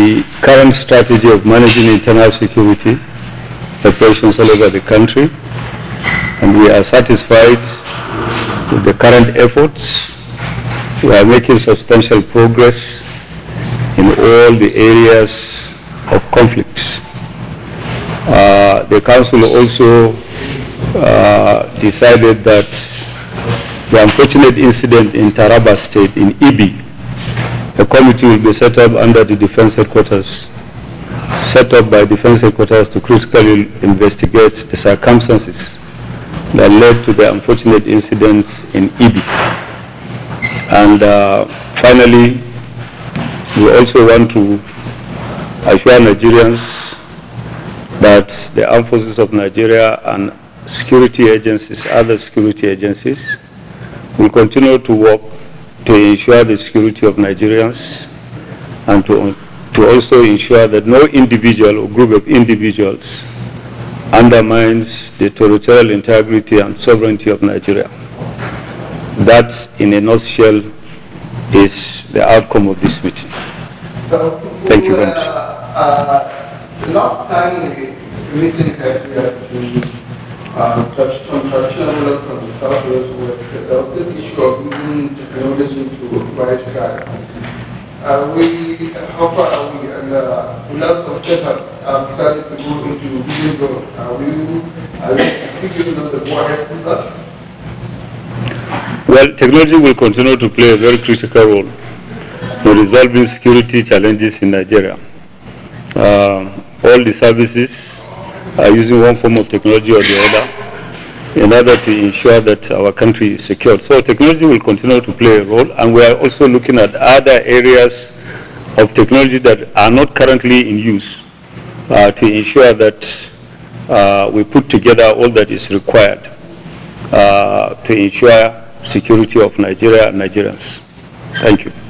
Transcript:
the current strategy of managing internal security operations all over the country, and we are satisfied with the current efforts. We are making substantial progress in all the areas of conflict. The Council also decided that the unfortunate incident in Taraba State, in Ibi, a committee will be set up under the Defense Headquarters, set up by Defense Headquarters to critically investigate the circumstances that led to the unfortunate incidents in Ibi. And finally, we also want to assure Nigerians that the armed forces of Nigeria and security agencies, other security agencies, will continue to work to ensure the security of Nigerians and to also ensure that no individual or group of individuals undermines the territorial integrity and sovereignty of Nigeria. That, in a nutshell, is the outcome of this meeting. So, thank you very much. The last time the meeting had some traditional rulers from the Southwest, there was this issue of using technology to provide guide. How far are we? And lots of states have decided to go into video drone. Are you giving us the go-ahead with that? Well, technology will continue to play a very critical role in resolving security challenges in Nigeria. All the services are using one form of technology or the other in order to ensure that our country is secured. So technology will continue to play a role, and we are also looking at other areas of technology that are not currently in use to ensure that we put together all that is required to ensure security of Nigeria and Nigerians. Thank you.